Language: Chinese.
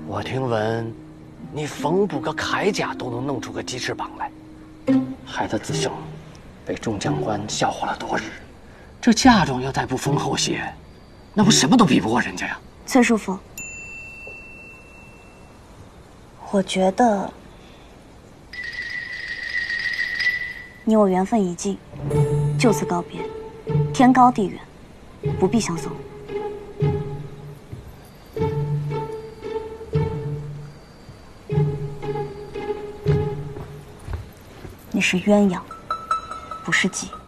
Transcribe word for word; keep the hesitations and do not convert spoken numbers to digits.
我听闻，你缝补个铠甲都能弄出个鸡翅膀来，害得子兄被众将官笑话了多日。这嫁妆要再不丰厚些，那我什么都比不过人家呀。 崔叔父，我觉得你我缘分已尽，就此告别，天高地远，不必相送。你是鸳鸯，不是鸡。